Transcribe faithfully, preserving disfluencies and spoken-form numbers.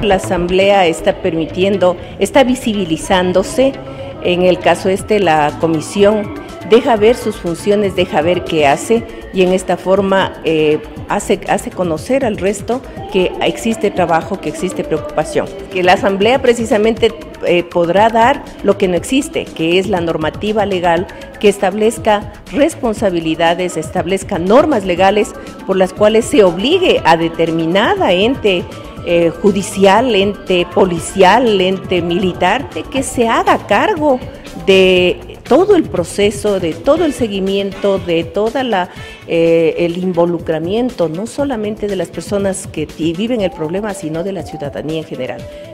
La Asamblea está permitiendo, está visibilizándose. En el caso este, la comisión deja ver sus funciones, deja ver qué hace y en esta forma eh, hace, hace conocer al resto que existe trabajo, que existe preocupación. Que la Asamblea precisamente eh, podrá dar lo que no existe, que es la normativa legal que establezca responsabilidades, establezca normas legales por las cuales se obligue a determinada ente Eh, judicial, ente policial, ente militar, de que se haga cargo de todo el proceso, de todo el seguimiento, de toda la eh, el involucramiento, no solamente de las personas que viven el problema, sino de la ciudadanía en general.